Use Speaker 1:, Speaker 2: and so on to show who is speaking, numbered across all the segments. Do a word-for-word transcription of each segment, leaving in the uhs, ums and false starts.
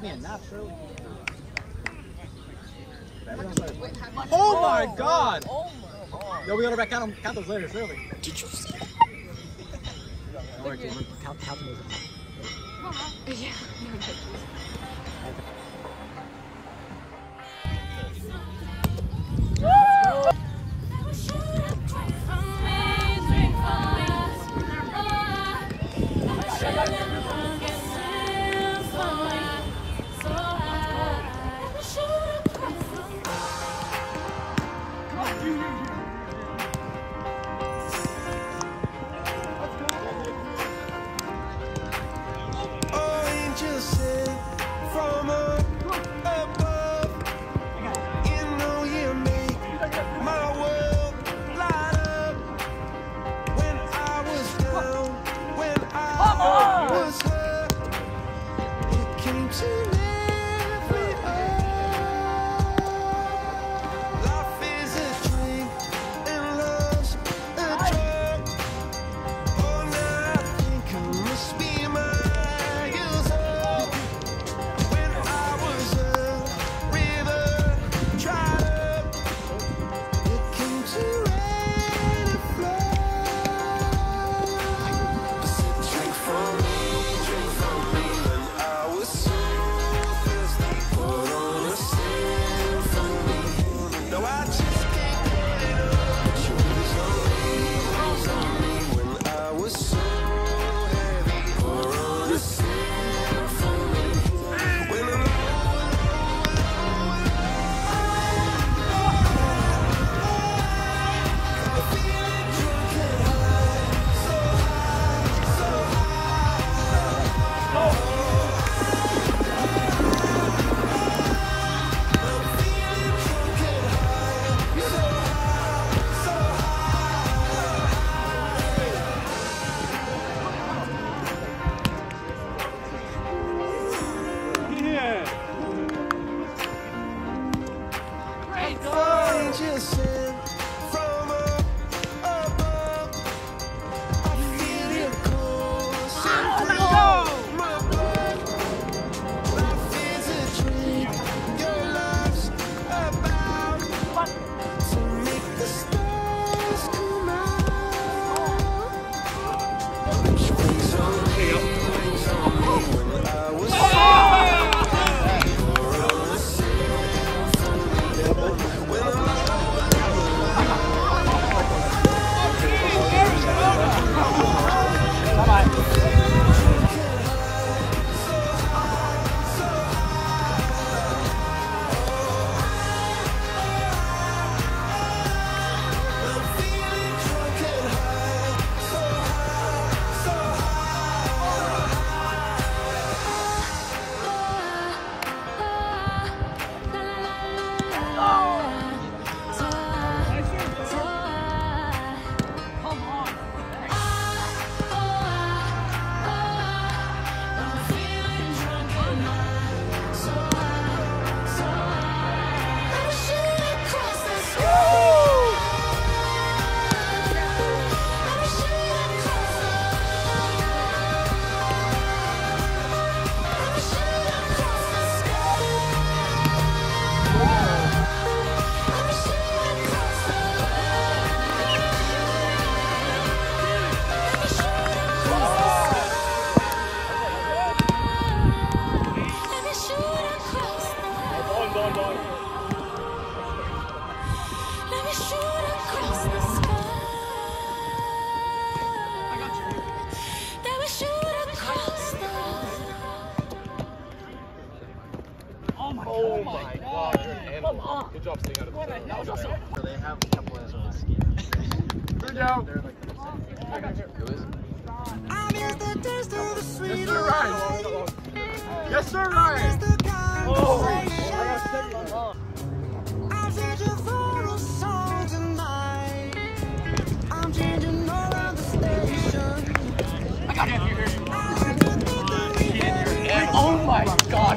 Speaker 1: me a nap, Shirley. Oh my God!
Speaker 2: Oh my God!
Speaker 1: Yo, we gotta count, them, count those later, Shirley.
Speaker 2: Did you see that?
Speaker 1: Don't worry, count, count those.
Speaker 2: Yeah.
Speaker 1: Oh my God, you're an animal. Good job staying out of the way. That was awesome. So they have a couple of those ski. Good job. They're like who is it? Yes, sir, Ryan. Yes, sir, Ryan. Oh, I gotta take my mom. I'm changing for a song tonight. I'm changing around the station. I got him here. Oh my God.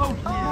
Speaker 1: Choke him.